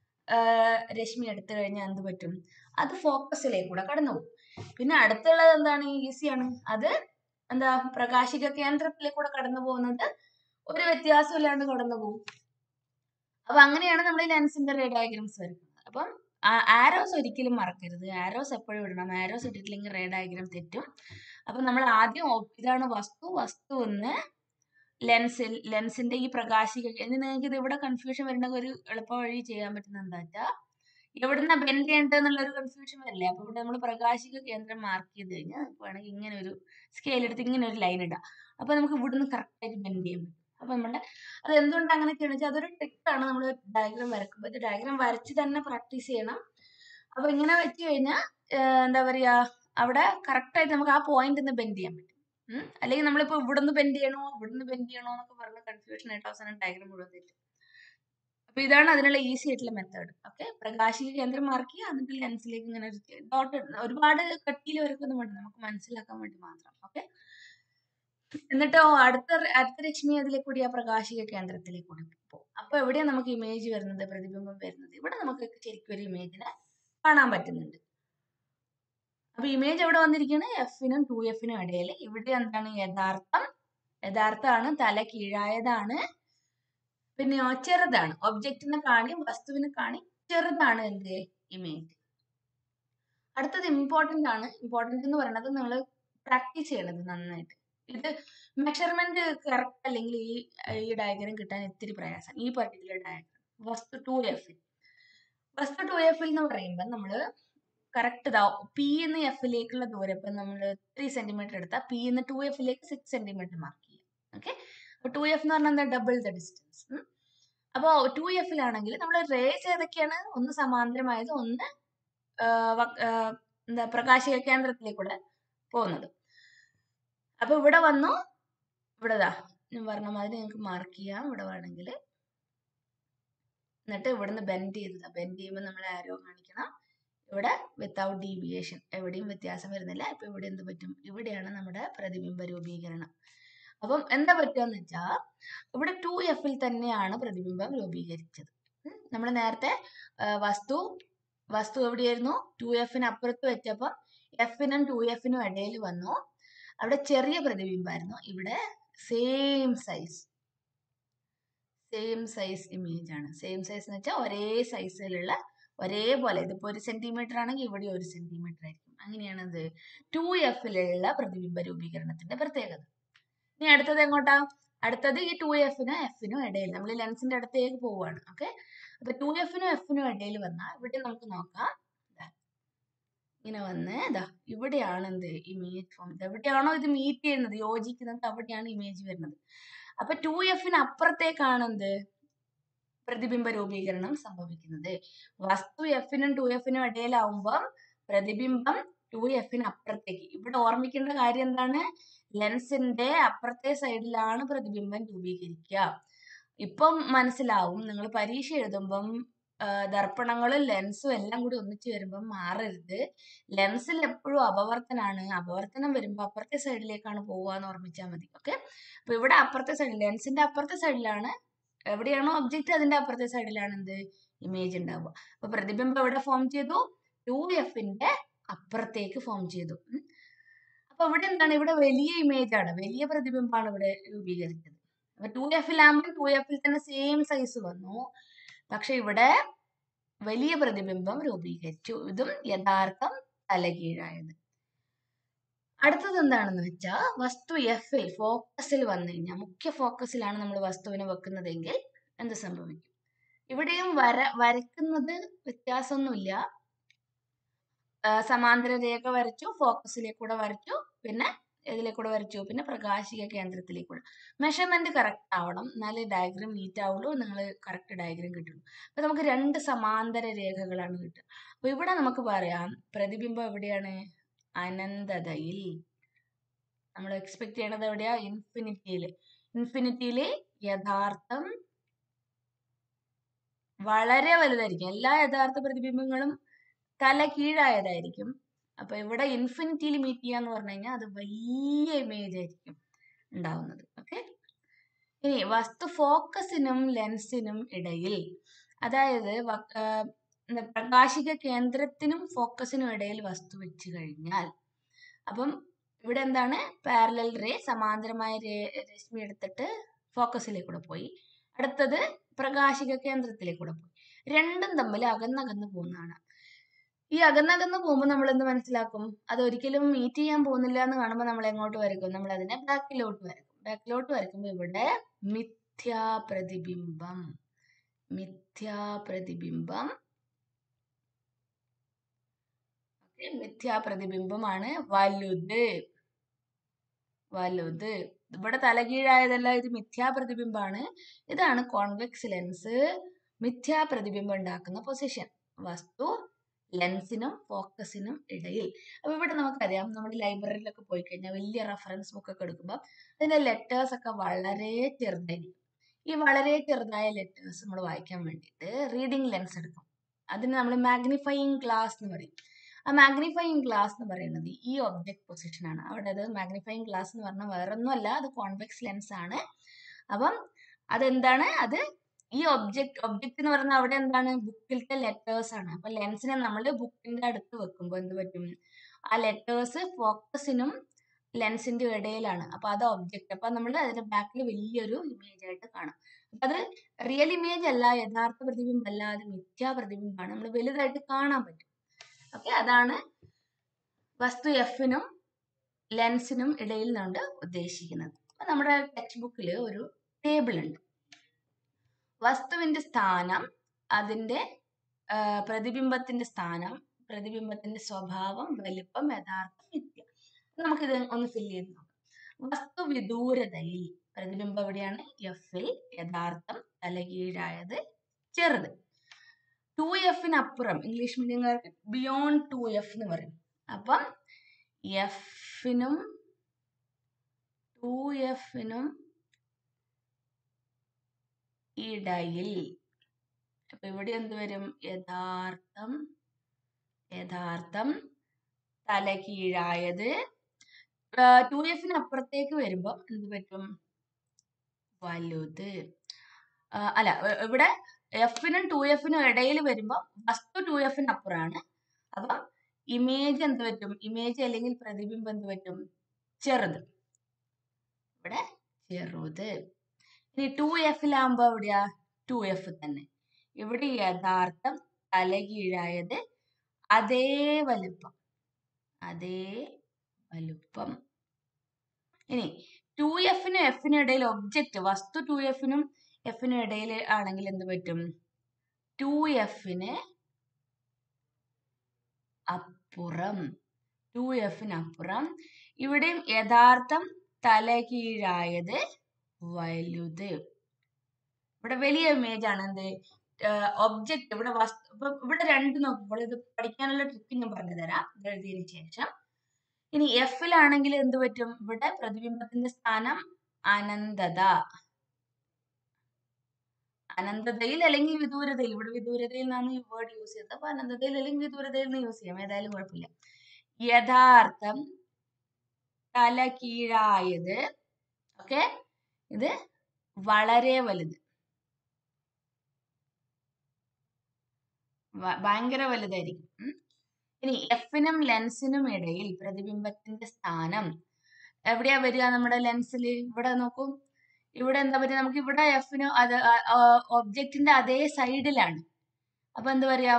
രശ്മി എടുത്തു കഴിഞ്ഞാൽ എന്ത് പറ്റും? അത് ഫോക്കസിലേക്ക് കൂടെ കടന്നു പോകും. പിന്നെ അടുത്തുള്ളത് എന്താണ്? ഈസിയാണ്. അത് എന്താ? പ്രകാശിക കേന്ദ്രത്തിലേക്കൂടെ കടന്നു പോകുന്നത് ഒരു വ്യത്യാസം ഇല്ലാണ്ട് കടന്നു പോകും. അപ്പൊ അങ്ങനെയാണ് നമ്മൾ ഈ ലെൻസിന്റെ റേ ഡയഗ്രാംസ് വരുന്നത്. അപ്പം ആരോസ് ഒരിക്കലും മറക്കരുത്. ആരോസ് എപ്പോഴും ഇടണം. ആരോസ് ഇട്ടിട്ടില്ലെങ്കിൽ റേ ഡയഗ്രാം തെറ്റും. അപ്പൊ നമ്മൾ ആദ്യം ഇതാണ് വസ്തു ഒന്ന് ലെൻസിന്റെ ഈ പ്രകാശിക, നിങ്ങൾക്ക് ഇത് ഇവിടെ കൺഫ്യൂഷൻ വരുന്ന ഒരു എളുപ്പ വഴി ചെയ്യാൻ പറ്റുന്ന എന്താ വെച്ചാൽ, എവിടുന്ന ബെൻഡ് ചെയ്യേണ്ടതെന്നുള്ള ഒരു കൺഫ്യൂഷൻ വരില്ലേ? അപ്പൊ ഇവിടെ നമ്മൾ പ്രകാശിക കേന്ദ്രം മാർക്ക് ചെയ്ത് കഴിഞ്ഞാൽ വേണമെങ്കിൽ ഇങ്ങനെ ഒരു സ്കെയിൽ എടുത്ത് ഇങ്ങനെ ഒരു ലൈൻ ഇടാം. അപ്പൊ നമുക്ക് ഇവിടുന്ന് കറക്റ്റ് ആയിട്ട് ബെൻഡ് ചെയ്യാൻ പറ്റും. അപ്പൊ നമ്മുടെ അത് എന്തുകൊണ്ട് അങ്ങനെ ചെയ്യണം വെച്ചാൽ അതൊരു ട്രിക്കാണ്. നമ്മൾ ഡയഗ്രാം വരക്കുമ്പോൾ ഇത് ഡയഗ്രാം വരച്ച് തന്നെ പ്രാക്ടീസ് ചെയ്യണം. അപ്പൊ ഇങ്ങനെ വെച്ച് കഴിഞ്ഞാൽ എന്താ പറയാ, അവിടെ കറക്റ്റ് ആയിട്ട് നമുക്ക് ആ പോയിന്റ് ബെൻഡ് ചെയ്യാൻ പറ്റും. അല്ലെങ്കിൽ നമ്മളിപ്പോ ഇവിടുന്ന് ബെൻഡ് ചെയ്യണോ എന്നൊക്കെ പറഞ്ഞ കൺഫ്യൂഷൻ ആയിട്ട് അവസാനം ഡയഗ്രാം മുഴുവൻ തെറ്റും. അപ്പൊ ഇതാണ് അതിനുള്ള ഈസി ആയിട്ടുള്ള മെത്തേഡ്. ഓക്കെ, പ്രകാശിക കേന്ദ്രം മാർക്ക് ചെയ്യുക, എന്നിട്ട് ലെൻസിലേക്ക് ഇങ്ങനെ ഡോട്ട്, ഒരുപാട് കട്ടിയിൽ വരക്കൊന്നും വേണ്ട, നമുക്ക് മനസ്സിലാക്കാൻ വേണ്ടി മാത്രം. ഓക്കെ, എന്നിട്ടോ അടുത്ത രശ്മി അതിലേക്ക് കൂടി ആ പ്രകാശിക കേന്ദ്രത്തിലേക്ക് കൂടി പോകും. അപ്പൊ എവിടെയാണ് നമുക്ക് ഇമേജ് വരുന്നത്, പ്രതിബിംബം വരുന്നത്? ഇവിടെ നമുക്ക് ശരിക്കും ഒരു ഇമേജിനെ കാണാൻ പറ്റുന്നുണ്ട്. അപ്പൊ ഇമേജ് എവിടെ വന്നിരിക്കുകയാണ്? എഫിനും 2Fനും ഇടയിൽ. ഇവിടെ എന്താണ്? യഥാർത്ഥമാണ്, തല കീഴായതാണ്. പിന്നെയോ ചെറുതാണ്. ഒബ്ജക്റ്റിനെ കാണി, വസ്തുവിനെ കാണി ചെറുതാണ് എന്ത്? ഇമേജ്. അടുത്തത് ഇമ്പോർട്ടന്റ് ആണ്. ഇമ്പോർട്ടന്റ് എന്ന് പറയുന്നത് നിങ്ങൾ പ്രാക്ടീസ് ചെയ്യണത് നന്നായിട്ട്. ഇത് മെഷർമെന്റ് കറക്റ്റ് അല്ലെങ്കിൽ ഈ ഡയഗ്രാം കിട്ടാൻ ഇത്തിരി പ്രയാസം. ഈ പർട്ടിക്കുലർ ഡയഗ്രാം വസ്തു 2F എന്ന് പറയുമ്പോൾ നമ്മള് കറക്റ്റ് ഇതാ പി എന്ന് എഫിലേക്കുള്ള ദൂരം ഇപ്പൊ നമ്മൾ 3 സെന്റിമീറ്റർ എടുത്താൽ പി എന്ന് 2Fലേക്ക് 6 സെന്റിമീറ്റർ മാർക്ക് ചെയ്യാം. ഓക്കെ, അപ്പൊ 2F എന്ന് പറഞ്ഞാൽ എന്താ? Double the distance. അപ്പോ 2Fലാണെങ്കിൽ നമ്മൾ റേസ് ഏതൊക്കെയാണ്? ഒന്ന് സമാന്തരമായത്, ഒന്ന് എന്താ പ്രകാശിക കേന്ദ്രത്തിലേക്കൂടെ പോകുന്നത്. അപ്പൊ ഇവിടെ വന്നു, ഇവിടെതാ ഞാൻ പറഞ്ഞ മാതിരി നിങ്ങൾക്ക് മാർക്ക് ചെയ്യാം ഇവിടെ വേണമെങ്കിൽ. എന്നിട്ട് ഇവിടുന്ന് ബെൻഡ് ചെയ്യുമ്പോൾ നമ്മൾ ആരോ കാണിക്കണം. ഇവിടെ വിത്തൗട്ട് ഡീവിയേഷൻ, എവിടെയും വ്യത്യാസം വരുന്നില്ല. ഇപ്പൊ ഇവിടെ എന്ത് പറ്റും? ഇവിടെയാണ് നമ്മുടെ പ്രതിബിംബ രൂപീകരണം. അപ്പം എന്താ പറ്റുകയെന്ന് വെച്ചാൽ ഇവിടെ 2Fൽ തന്നെയാണ് പ്രതിബിംബം രൂപീകരിച്ചത്. നമ്മൾ നേരത്തെ വസ്തു എവിടെയായിരുന്നു? 2Fന് അപ്പുറത്ത് വെച്ചപ്പോൾ എഫിനും 2Fനും ഇടയിൽ വന്നു. അവിടെ ചെറിയ പ്രതിബിംബമായിരുന്നു. ഇവിടെ സെയിം സൈസ് ഇമേജ് ആണ്. സെയിം സൈസ് എന്ന് വെച്ചാൽ ഒരേ സൈസിലുള്ള, ഒരേപോലെ, ഇതിപ്പോ 1 സെന്റിമീറ്റർ ആണെങ്കിൽ ഇവിടെ 1 സെന്റിമീറ്റർ ആയിരിക്കും. അങ്ങനെയാണ് ഇത് 2Fലുള്ള പ്രതിബിംബ രൂപീകരണത്തിന്റെ പ്രത്യേകത. ഇനി അടുത്തത് എങ്ങോട്ടാ? അടുത്തത് ഈ 2Fനും Fനും ഇടയിൽ, നമ്മൾ ലെൻസിന്റെ അടുത്തേക്ക് പോവുകയാണ്. ഓക്കെ, അപ്പൊ 2Fനും Fനും ഇടയിൽ വന്നാൽ ഇവിടെ നമുക്ക് നോക്കാം. ഇങ്ങനെ വന്ന് ഇതാ ഇവിടെയാണ് എന്ത്? Image form. എവിടെയാണോ ഇത് മീറ്റ് ചെയ്യുന്നത്, യോജിക്കുന്നത്, അവിടെയാണ് ഇമേജ് വരുന്നത്. അപ്പൊ 2Fന് അപ്പുറത്തേക്കാണ് എന്ത്? പ്രതിബിംബ രൂപീകരണം സംഭവിക്കുന്നത്. വസ്തു Fനും 2Fനും ഇടയിലാവുമ്പം പ്രതിബിംബം 2Fന് അപ്പുറത്തേക്ക്. ഇവിടെ ഓർമ്മിക്കേണ്ട കാര്യം എന്താണ്? ലെൻസിന്റെ അപ്പുറത്തെ സൈഡിലാണ് പ്രതിബിംബം രൂപീകരിക്കുക. ഇപ്പം മനസ്സിലാവും. നിങ്ങൾ പരീക്ഷ എഴുതുമ്പം ദർപ്പണങ്ങളും ലെൻസും എല്ലാം കൂടി ഒന്നിച്ചു വരുമ്പം മാറരുത്. ലെൻസിൽ എപ്പോഴും അപവർത്തനാണ്. അപവർത്തനം വരുമ്പോൾ അപ്പുറത്തെ സൈഡിലേക്കാണ് പോവുക എന്ന് ഓർമ്മിച്ചാൽ മതി. ഓക്കെ, അപ്പൊ ഇവിടെ അപ്പുറത്തെ സൈഡിൽ, ലെൻസിന്റെ അപ്പുറത്തെ സൈഡിലാണ്, എവിടെയാണോ ഒബ്ജക്റ്റ് അതിന്റെ അപ്പുറത്തെ സൈഡിലാണ് എന്ത്? ഇമേജ് ഉണ്ടാവുക. അപ്പൊ പ്രതിബിംബം എവിടെ ഫോം ചെയ്തു? 2Fന്റെ അപ്പുറത്തേക്ക് ഫോം ചെയ്തു. അപ്പൊ ഇവിടെ എന്താണ്? ഇവിടെ വലിയ ഇമേജ് ആണ്, വലിയ പ്രതിബിംബമാണ് ഇവിടെ രൂപീകരിച്ചത്. അപ്പൊ 2Fലാകുമ്പോൾ 2Fൽ തന്നെ സെയിം സൈസ് വന്നു. പക്ഷെ ഇവിടെ വലിയ പ്രതിബിംബം രൂപീകരിച്ചു. ഇതും യഥാർത്ഥം തലകീഴായത്. അടുത്തത് എന്താണെന്ന് വെച്ചാൽ വസ്തു Fൽ ഫോക്കസിൽ വന്നു കഴിഞ്ഞാൽ, മുഖ്യ ഫോക്കസിലാണ് നമ്മൾ വസ്തുവിനെ വെക്കുന്നതെങ്കിൽ എന്ത് സംഭവിക്കും? ഇവിടെയും വരക്കുന്നത് വ്യത്യാസമൊന്നുമില്ല. സമാന്തര രേഖ വരച്ചു, ഫോക്കസിലേക്കൂടെ വരച്ചു, പിന്നെ ഇതിലേക്കൂടെ വരച്ചു, പിന്നെ പ്രകാശിക കേന്ദ്രത്തിലേക്കൂടെ. മെഷർമെന്റ് കറക്റ്റ് ആവണം, എന്നാലേ ഡയഗ്രാം നീറ്റ് ആവുള്ളൂ, നിങ്ങൾ കറക്റ്റ് ഡയഗ്രാം കിട്ടുള്ളൂ. അപ്പൊ നമുക്ക് 2 സമാന്തര രേഖകളാണ് കിട്ടുക. അപ്പൊ ഇവിടെ നമുക്ക് പറയാം പ്രതിബിംബം എവിടെയാണ്? അനന്തതയിൽ. നമ്മൾ എക്സ്പെക്ട് ചെയ്യണത് എവിടെയാ? ഇൻഫിനിറ്റിയില്. ഇൻഫിനിറ്റിയില് യഥാർത്ഥം വളരെ വലുതായിരിക്കും. എല്ലാ യഥാർത്ഥ പ്രതിബിംബങ്ങളും തല കീഴായതായിരിക്കും. അപ്പൊ ഇവിടെ ഇൻഫിനിറ്റിയിൽ മീറ്റ് ചെയ്യാന്ന് പറഞ്ഞു കഴിഞ്ഞാൽ അത് വലിയ ഇമേജ് ആയിരിക്കും ഉണ്ടാവുന്നത്. ഓക്കെ, ഇനി വസ്തു ഫോക്കസിനും ലെൻസിനും ഇടയിൽ, അതായത് പ്രകാശിക കേന്ദ്രത്തിനും ഫോക്കസിനും ഇടയിൽ വസ്തു വെച്ച് കഴിഞ്ഞാൽ, അപ്പം ഇവിടെ എന്താണ്? പാരലൽ റേ, സമാന്തരമായ രശ്മി എടുത്തിട്ട് ഫോക്കസിലേക്കൂടെ പോയി, അടുത്തത് പ്രകാശിക കേന്ദ്രത്തിലേക്കൂടെ പോയി. രണ്ടും തമ്മിൽ അകന്നകന്ന് പോകുന്നതാണ്. ഈ അകന്നകന്ന് പോകുമ്പോൾ നമ്മൾ എന്ത് മനസ്സിലാക്കും? അത് ഒരിക്കലും മീറ്റ് ചെയ്യാൻ പോകുന്നില്ല എന്ന് കാണുമ്പോൾ നമ്മൾ എങ്ങോട്ട് വരയ്ക്കും? നമ്മൾ അതിനെ ബാക്കിലോട്ട് വരയ്ക്കും. ബാക്കിലോട്ട് വരയ്ക്കുമ്പോൾ ഇവിടെ മിഥ്യാപ്രതിബിംബം, മിഥ്യാപ്രതിബിംബം, മിഥ്യാപ്രതിബിംബമാണ് വലുത്. വലുത് ഇവിടെ തലകീഴായതല്ല, ഇത് മിഥ്യാപ്രതിബിംബാണ്. ഇതാണ് കോൺവെക്സ് ലെൻസ് മിഥ്യാപ്രതിബിംബം ഉണ്ടാക്കുന്ന പൊസിഷൻ, വസ്തു ലെൻസിനും ഫോക്കസിനും ഇടയിൽ. അപ്പൊ ഇവിടെ നമുക്കറിയാം, നമ്മുടെ ലൈബ്രറിയിലൊക്കെ പോയി കഴിഞ്ഞാൽ വലിയ റെഫറൻസ് ബുക്ക് ഒക്കെ എടുക്കുമ്പോൾ അതിന്റെ ലെറ്റേഴ്സ് ഒക്കെ വളരെ ചെറുതായിരിക്കും. ഈ വളരെ ചെറുതായ ലെറ്റേഴ്സ് നമ്മൾ വായിക്കാൻ വേണ്ടിയിട്ട് റീഡിംഗ് ലെൻസ് എടുക്കും. അതിന് നമ്മൾ മാഗ്നിഫയിങ് ഗ്ലാസ് എന്ന് പറയും. ആ മാഗ്നിഫയിങ് ഗ്ലാസ് എന്ന് പറയുന്നത് ഈ ഒബ്ജക്ട് പൊസിഷൻ ആണ്. അവിടെ അത് മാഗ്നിഫയിങ് ഗ്ലാസ് എന്ന് പറഞ്ഞാൽ വേറൊന്നുമല്ല, അത് കോൺവെക്സ് ലെൻസ് ആണ്. അപ്പം അതെന്താണ്? അത് ഈ ഒബ്ജക്ട് എന്ന് പറഞ്ഞാൽ അവിടെ എന്താണ്? ബുക്കിലത്തെ ലെറ്റേഴ്സ് ആണ്. അപ്പൊ ലെൻസിനെ നമ്മൾ ബുക്കിന്റെ അടുത്ത് വെക്കുമ്പോൾ എന്ത് പറ്റും? ആ ലെറ്റേഴ്സ് ഫോക്കസിനും ലെൻസിന്റെ ഇടയിലാണ്. അപ്പൊ അത് ഒബ്ജക്ട്. അപ്പൊ നമ്മൾ അതിന്റെ ബാക്കിൽ വലിയൊരു ഇമേജ് ആയിട്ട് കാണാം. അപ്പൊ അത് റിയൽ ഇമേജ് അല്ല, യഥാർത്ഥ പ്രതിബിംബം അല്ല, അത് മിഥ്യാ പ്രതിബിംബമാണ്. നമ്മൾ വലുതായിട്ട് കാണാൻ പറ്റും. ഓക്കെ, അതാണ് വസ്തു എഫിനും ലെൻസിനും ഇടയിൽ നിന്നുകൊണ്ട് ഉദ്ദേശിക്കുന്നത്. അപ്പൊ നമ്മുടെ ടെക്സ്റ്റ് ബുക്കിൽ ഒരു ടേബിൾ ഉണ്ട്. വസ്തുവിന്റെ സ്ഥാനം, അതിന്റെ പ്രതിബിംബത്തിന്റെ സ്ഥാനം, പ്രതിബിംബത്തിന്റെ സ്വഭാവം, വലിപ്പം, യഥാർത്ഥം, മിഥ്യ. നമുക്കിത് ഒന്ന് ഫില്ല് ചെയ്ത് നോക്കാം. വസ്തു വിദൂരതയിൽ, പ്രതിബിംബം എവിടെയാണ്? എഫിൽ, യഥാർത്ഥം തലകീഴായത്, ചെറുത്. 2F ഇംഗ്ലീഷ് മീഡിയംകാർക്ക് ബിയോണ്ട് 2F എന്ന് പറയും. അപ്പം എഫിനും 2Fനും ഇടയിൽ, അപ്പൊ ഇവിടെ എന്ത് വരും? യഥാർത്ഥം, യഥാർത്ഥം തലകീഴായത്. 2Fന് അപ്പുറത്തേക്ക് വരുമ്പോ എന്ത് പറ്റും? വലുത്. അല്ല, ഇവിടെ എഫിനും 2Fനും ഇടയിൽ വരുമ്പോ വസ്തു 2Fന് അപ്പുറമാണ്. അപ്പൊ ഇമേജ് എന്ത് പറ്റും? ഇമേജ് അല്ലെങ്കിൽ പ്രതിബിംബം എന്ത് പറ്റും? ചെറുത്. ഇവിടെ ചെറുത്. ഇനി 2Fലാകുമ്പോ എവിടെയാ? 2F തന്നെ. ഇവിടെ യഥാർത്ഥം തലകീഴായത്, അതേ വലുപ്പം, അതേ വലുപ്പം. ഇനി 2Fനും Fനും ഇടയിൽ ഒബ്ജക്റ്റ്, വസ്തു 2Fനും Fനും ഇടയിൽ ആണെങ്കിൽ എന്ത് പറ്റും? 2Fന് അപ്പുറം, 2Fന് അപ്പുറം. ഇവിടെയും യഥാർത്ഥം തലകീഴായത്, വലുത്. ഇവിടെ വലിയ ഇമേജ് ആണ്. എന്ത്? ഒബ്ജക്റ്റ് ഇവിടെ വസ്തു. ഇപ്പൊ ഇവിടെ രണ്ട് നോക്കുമ്പോൾ ഇത് പഠിക്കാനുള്ള ട്രിക്ക് ഞാൻ പറഞ്ഞു തരാം ഇത് എഴുതിയതിനു ശേഷം. ഇനി എഫിലാണെങ്കിൽ എന്ത് പറ്റും? ഇവിടെ പ്രതിബിംബത്തിന്റെ സ്ഥാനം അനന്തത, അനന്തതയിൽ അല്ലെങ്കിൽ വിദൂരതയിൽ. ഇവിടെ വിദൂരതയിൽ നിന്നാണ് ഈ വേർഡ് യൂസ് ചെയ്തത്. അപ്പൊ അനന്തതയിൽ അല്ലെങ്കിൽ വിദൂരതയിൽ നിന്ന് യൂസ് ചെയ്യാം, ഏതായാലും കുഴപ്പമില്ല. യഥാർത്ഥം തലകീഴായത്, ഓക്കെ, ഇത് വളരെ വലുത്, ഭയങ്കര വലുതായിരിക്കും. ഇനി എഫിനും ലെൻസിനും ഇടയിൽ പ്രതിബിംബത്തിന്റെ സ്ഥാനം എവിടെയാ വരിക? നമ്മുടെ ലെൻസിൽ ഇവിടെ നോക്കൂ. ഇവിടെ എന്താ പറയുക? നമുക്ക് ഇവിടെ എഫിന് അത് ഒബ്ജക്റ്റിന്റെ അതേ സൈഡിലാണ്. അപ്പൊ എന്താ പറയാ?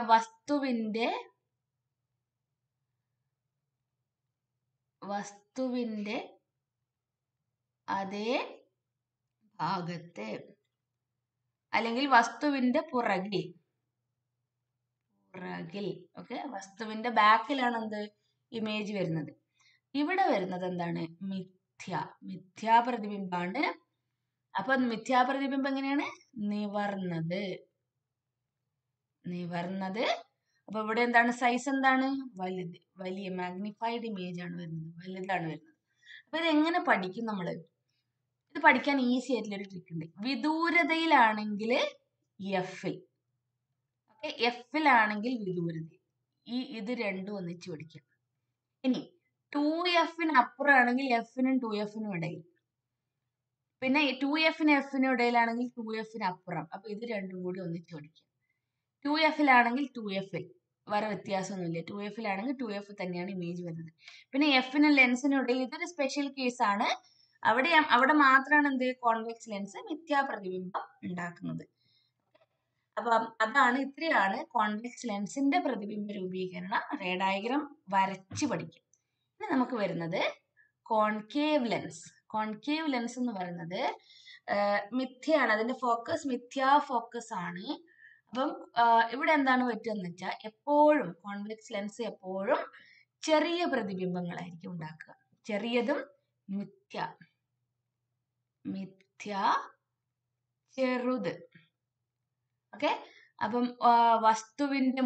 വസ്തുവിന്റെ അതേ ഭാഗത്ത്, അല്ലെങ്കിൽ വസ്തുവിന്റെ പുറകിൽ. ഓക്കെ, വസ്തുവിന്റെ ബാക്കിലാണ് എന്ത് ഇമേജ് വരുന്നത്. ഇവിടെ വരുന്നത് എന്താണ്? മിഥ്യാപ്രതിബിംബാണ്. അപ്പൊ മിഥ്യാപ്രതിബിംബം എങ്ങനെയാണ്? നിവർന്നത്. അപ്പൊ ഇവിടെ എന്താണ്? സൈസ് എന്താണ്? വലുത്, വലിയ മാഗ്നിഫൈഡ് ഇമേജ് ആണ് വരുന്നത്, വലുതാണ് വരുന്നത്. അപ്പൊ ഇത് എങ്ങനെ പഠിക്കും നമ്മള്? ഇത് പഠിക്കാൻ ഈസി ആയിട്ടുള്ള ഒരു ട്രിക്ക് ഉണ്ട്. വിദൂരതയിലാണെങ്കിൽ എഫിൽ, ഓക്കെ, എഫിലാണെങ്കിൽ വിദൂരത, ഇത് രണ്ടും ഒന്നിച്ച് പഠിക്കാം. ഇനി 2Fന് അപ്പുറമാണെങ്കിൽ എഫിനും 2Fനും ഇടയിൽ, പിന്നെ 2Fന് എഫിനും ഇടയിലാണെങ്കിൽ 2Fന് അപ്പുറം. അപ്പൊ ഇത് രണ്ടും കൂടി ഒന്നിച്ച് പഠിക്കാം. 2Fലാണെങ്കിൽ 2Fൽ വേറെ വ്യത്യാസമൊന്നുമില്ല. 2Fലാണെങ്കിൽ 2F തന്നെയാണ് ഇമേജ് വരുന്നത്. പിന്നെ എഫിനും ലെൻസിനും ഇടയിൽ ഇതൊരു സ്പെഷ്യൽ കേസാണ്. അവിടെ മാത്രമാണ് എന്ത് കോൺവെക്സ് ലെൻസ് മിഥ്യാപ്രതിബിംബം ഉണ്ടാക്കുന്നത്. അപ്പൊ ഇത്രയാണ് കോൺവെക്സ് ലെൻസിന്റെ പ്രതിബിംബ രൂപീകരണം. റേ ഡയഗ്രാം വരച്ച് പഠിക്കും. ഇനി നമുക്ക് വരുന്നത് കോൺകേവ് ലെൻസ്. കോൺകേവ് ലെൻസ് എന്ന് പറയുന്നത് മിഥ്യയാണ്, അതിന്റെ ഫോക്കസ് മിഥ്യാ ഫോക്കസ് ആണ്. അപ്പം ഇവിടെ എന്താണ് പറ്റുകയെന്ന് വെച്ചാൽ എപ്പോഴും കോൺവെക്സ് ലെൻസ് എപ്പോഴും ചെറിയ പ്രതിബിംബങ്ങളായിരിക്കും ഉണ്ടാക്കുക. ചെറിയതും മിഥ്യ ചെറുത്. ഓക്കെ, അപ്പം വസ്തുവിന്റെ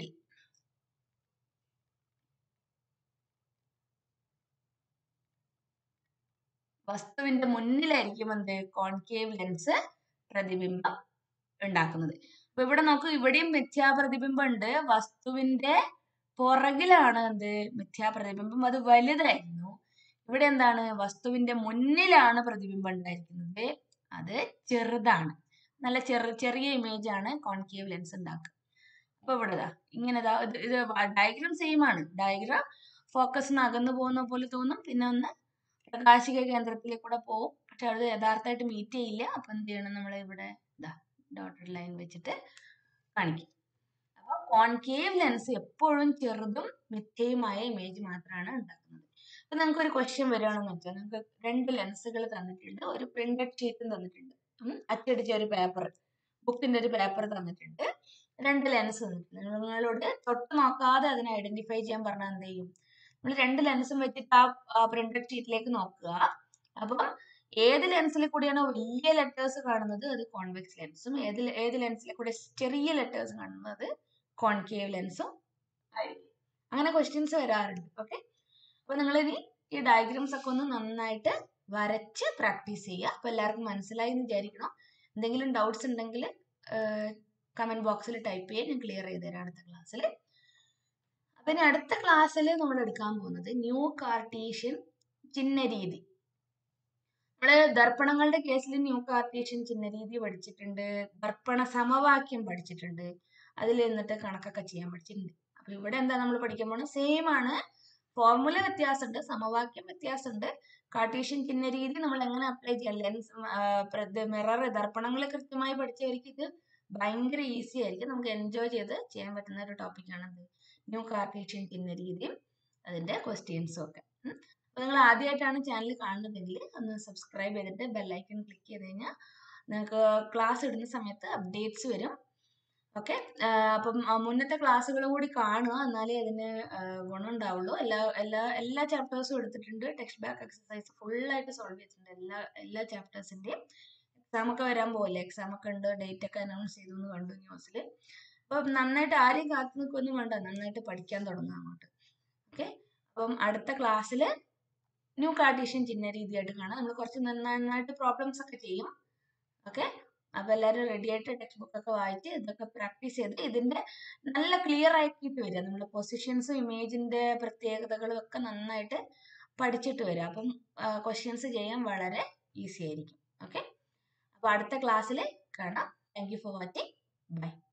മുന്നിലായിരിക്കും എന്ത് കോൺകേവ് ലെൻസ് പ്രതിബിംബം ഉണ്ടാക്കുന്നത്. അപ്പൊ ഇവിടെ നോക്കൂ, ഇവിടെയും മിഥ്യാപ്രതിബിംബം ഉണ്ട്. വസ്തുവിന്റെ പുറകിലാണ് എന്ത് മിഥ്യാപ്രതിബിംബം, അത് വലുതായിരുന്നു. ഇവിടെ എന്താണ്? വസ്തുവിന്റെ മുന്നിലാണ് പ്രതിബിംബം ഉണ്ടായിരിക്കുന്നത്, അത് ചെറുതാണ്. നല്ല ചെറിയ ഇമേജ് ആണ് കോൺകേവ് ലെൻസ് ഉണ്ടാക്കുക. അപ്പൊ ഇവിടെ ഇങ്ങനെ ഇത് ഡയഗ്രാം സെയിം ആണ്. ഡയഗ്രാം ഫോക്കസിന് അകന്നു പോകുന്ന പോലെ തോന്നും, പിന്നെ ഒന്ന് പ്രകാശിക കേന്ദ്രത്തിലേക്ക് കൂടെ പോകും. പക്ഷെ അത് യഥാർത്ഥമായിട്ട് മീറ്റ് ചെയ്യില്ല. അപ്പൊ എന്ത് ചെയ്യണം? നമ്മൾ ഇവിടെ ഡോട്ടഡ് ലൈൻ വെച്ചിട്ട് കാണിക്കും. അപ്പൊ കോൺകേവ് ലെൻസ് എപ്പോഴും ചെറുതും മിഥ്യയുമായ ഇമേജ് മാത്രമാണ് ഉണ്ടാക്കുന്നത്. അപ്പൊ നിങ്ങൾക്ക് ഒരു ക്വസ്റ്റ്യൻ വരികയാണെന്ന് വെച്ചാൽ, നിങ്ങൾക്ക് 2 ലെൻസുകൾ തന്നിട്ടുണ്ട്, ഒരു പ്രിന്റഡ് ഷീറ്റും തന്നിട്ടുണ്ട്, അച്ചടിച്ച ഒരു പേപ്പർ, ബുക്കിന്റെ ഒരു പേപ്പർ തന്നിട്ടുണ്ട്, 2 ലെൻസ് തന്നിട്ടുണ്ട്. നിങ്ങളോട് തൊട്ട് നോക്കാതെ അതിനെ ഐഡന്റിഫൈ ചെയ്യാൻ പറഞ്ഞാൽ എന്ത് ചെയ്യും? നമ്മൾ 2 ലെൻസും വെച്ചിട്ട് ആ പ്രിന്റഡ് ഷീറ്റിലേക്ക് നോക്കുക. അപ്പം ഏത് ലെൻസിൽ കൂടിയാണോ വലിയ ലെറ്റേഴ്സ് കാണുന്നത് അത് കോൺവെക്സ് ലെൻസും, ഏത് ലെൻസിലെ കൂടെ ചെറിയ ലെറ്റേഴ്സ് കാണുന്നത് കോൺകേവ് ലെൻസും ആയിരിക്കും. അങ്ങനെ ക്വസ്റ്റ്യൻസ് വരാറുണ്ട്. ഓക്കെ, അപ്പൊ നിങ്ങൾ ഇനി ഈ ഡയഗ്രാംസ് ഒക്കെ ഒന്ന് നന്നായിട്ട് വരച്ച് പ്രാക്ടീസ് ചെയ്യുക. അപ്പൊ എല്ലാവർക്കും മനസ്സിലായി എന്ന് വിചാരിക്കണം. എന്തെങ്കിലും ഡൗട്ട്സ് ഉണ്ടെങ്കിൽ കമന്റ് ബോക്സിൽ ടൈപ്പ് ചെയ്യാൻ ഞാൻ ക്ലിയർ ചെയ്ത് തരാം അടുത്ത ക്ലാസ്സിൽ. അപ്പൊ ഇനി അടുത്ത ക്ലാസ്സിൽ നമ്മൾ എടുക്കാൻ പോകുന്നത് ന്യൂ കാർട്ടീഷ്യൻ ചിഹ്നരീതി. നമ്മള് ദർപ്പണങ്ങളുടെ കേസിൽ ന്യൂ കാർട്ടീഷ്യൻ ചിഹ്നരീതി പഠിച്ചിട്ടുണ്ട്, ദർപ്പണ സമവാക്യം പഠിച്ചിട്ടുണ്ട്, അതിൽ നിന്നിട്ട് കണക്കൊക്കെ ചെയ്യാൻ പഠിച്ചിട്ടുണ്ട്. അപ്പൊ ഇവിടെ എന്താ നമ്മൾ പഠിക്കാൻ പോകുന്നത്? സെയിം ആണ്, ഫോർമുല വ്യത്യാസമുണ്ട്, സമവാക്യം വ്യത്യാസമുണ്ട്. കാർട്ടീഷ്യൻ ചിഹ്നരീതി നമ്മൾ എങ്ങനെ അപ്ലൈ ചെയ്യാം, ലെൻസ്, മിറർ, ദർപ്പണങ്ങൾ കൃത്യമായി പഠിച്ചവർക്ക് ഇത് ഭയങ്കര ഈസി ആയിരിക്കും. നമുക്ക് എൻജോയ് ചെയ്ത് ചെയ്യാൻ പറ്റുന്ന ഒരു ടോപ്പിക്കാണത് ന്യൂ കാർട്ടീഷ്യൻ ചിഹ്നരീതിയും അതിന്റെ ക്വസ്റ്റ്യൻസും ഒക്കെ. അപ്പൊ നിങ്ങൾ ആദ്യമായിട്ടാണ് ചാനൽ കാണുന്നതെങ്കിൽ ഒന്ന് സബ്സ്ക്രൈബ് ചെയ്തിട്ട് ബെല്ലൈക്കൺ ക്ലിക്ക് ചെയ്ത് കഴിഞ്ഞാൽ നിങ്ങൾക്ക് ക്ലാസ് ഇടുന്ന സമയത്ത് അപ്ഡേറ്റ്സ് വരും. ഓക്കെ, അപ്പം മുന്നത്തെ ക്ലാസ്സുകളും കൂടി കാണുക, എന്നാലേ അതിന് ഗുണം ഉണ്ടാവുള്ളൂ. എല്ലാ ചാപ്റ്റേഴ്സും എടുത്തിട്ടുണ്ട്, ടെക്സ്റ്റ് ബാക്ക് എക്സസൈസ് ഫുള്ളായിട്ട് സോൾവ് ചെയ്തിട്ടുണ്ട്. എല്ലാ ചാപ്റ്റേഴ്സിന്റെയും എക്സാം ഒക്കെ വരാൻ പോകില്ല, എക്സാം ഒക്കെ ഉണ്ട്, ഡേറ്റ് ഒക്കെ അനൗൺസ് ചെയ്തു എന്ന് കണ്ടു ന്യൂസിൽ. അപ്പൊ നന്നായിട്ട് ആരെയും കാത്തു നിൽക്കൊന്നും വേണ്ട, നന്നായിട്ട് പഠിക്കാൻ തുടങ്ങാം അങ്ങോട്ട്. ഓക്കെ, അപ്പം അടുത്ത ക്ലാസ്സിൽ ന്യൂ കാർട്ടീഷ്യൻ ചിഹ്നരീതിയായിട്ട് കാണാം. നമ്മൾ കുറച്ച് നന്നായിട്ട് പ്രോബ്ലംസ് ഒക്കെ ചെയ്യും. ഓക്കെ, അപ്പൊ എല്ലാവരും റെഡി ആയിട്ട് ടെക്സ്റ്റ് ബുക്ക് ഒക്കെ വായിച്ച് ഇതൊക്കെ പ്രാക്ടീസ് ചെയ്ത് ഇതിന്റെ നല്ല ക്ലിയർ ആക്കിയിട്ട് വരിക. നമ്മൾ പൊസിഷൻസും ഇമേജിന്റെ പ്രത്യേകതകളും ഒക്കെ നന്നായിട്ട് പഠിച്ചിട്ട് വരിക. അപ്പം ക്വസ്റ്റ്യൻസ് ചെയ്യാൻ വളരെ ഈസി ആയിരിക്കും. ഓക്കെ, അപ്പൊ അടുത്ത ക്ലാസ്സിൽ കാണാം. Thank you for watching. By.